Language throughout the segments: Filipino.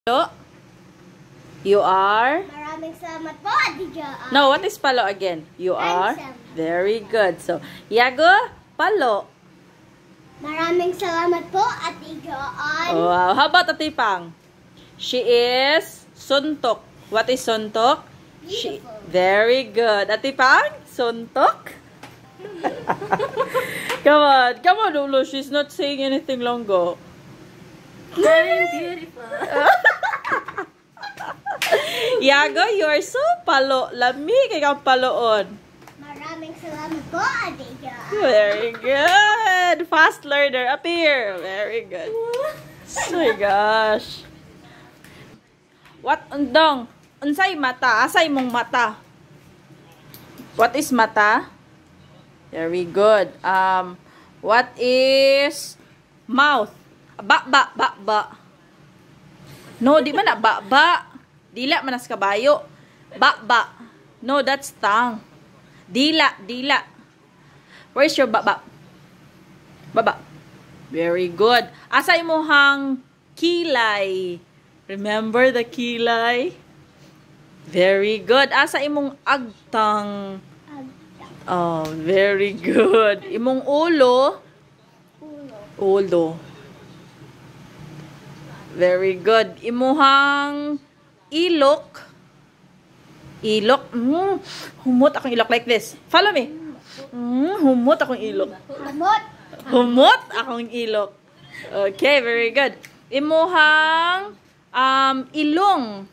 Palo? You are? Maraming salamat po, Ate Joanne. No, what is palo again? You are? Very good. So, Yago, palo. Maraming salamat po, Ate Joanne. Wow. How about Ate Pang? She is suntok. What is suntok? Very good. Ate Pang? Suntok? Come on, Lulu. She's not saying anything longer. Very beautiful. Yago, you are so palo. Lami kay kang paloon. Maraming salamat po, Ate Joanne. Very good. Fast learner. Up here. Very good. Oh my gosh. What undong? Unsay mata? Asay mong mata? What is mata? Very good. What is mouth? Ba. No, di man na ba. Dila manas kabayo. Ba. No, that's tongue. Dila. Where's your baba? Baba. Very good. Asa imuhang kilay? Remember the kilay? Very good. Asa imong agtang? Oh, very good. Imong ulo? Ulo. Very good. Imuhang ilok? Ilok? Humot akong ilok like this. Follow me. Humot akong ilok. Humot akong ilok. Okay, very good. Imuhang ilong.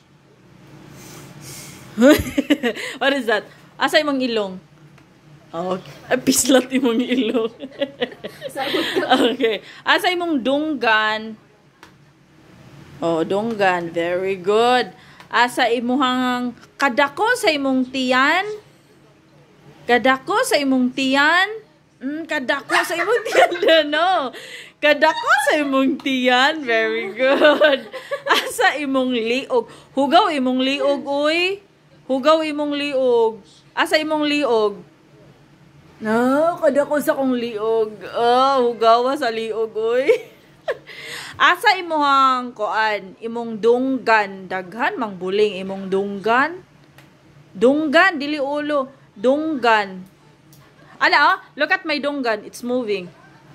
What is that? Asa imong ilong? Okay. Pislat imong ilong. Okay. Asa imong dunggan? Oh, dunggan. Very good. Asa imuhang kadako sa imong tiyan? Kadako sa imong tiyan? Kadako sa imong tiyan. No. Kadako sa imong tiyan. Very good. Asa imong liog? Hugaw imong liog, uy. Hugaw imong liog. Asa imong liog? No, kadako sa kong liog. Hugaw sa liog, uy. Asa imong koan? Imong dunggan. Daghan mang buling imong dunggan. Dunggan, dili ulo. Dunggan. Ala, look at my dunggan. It's moving.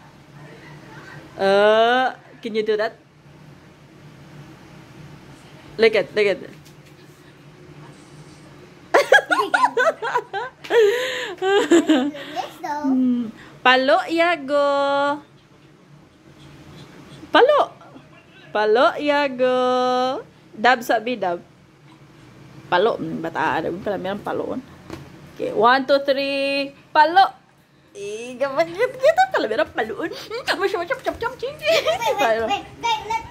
Can you do that? Look at. Palo, Yago. Palo, Yago. Dab sabi, dab. Palo. Bata, ada pala mayroong paloon. Okay, 1, 2, 3. Palo. Gamit kita pala mayroong paloon. Wait, let